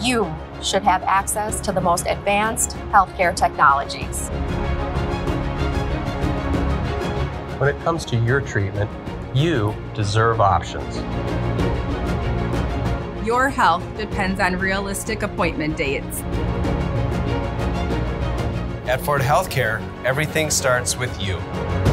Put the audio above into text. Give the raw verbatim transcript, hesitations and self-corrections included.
you should have access to the most advanced healthcare technologies. When it comes to your treatment, you deserve options. Your health depends on realistic appointment dates. At Fort HealthCare, everything starts with you.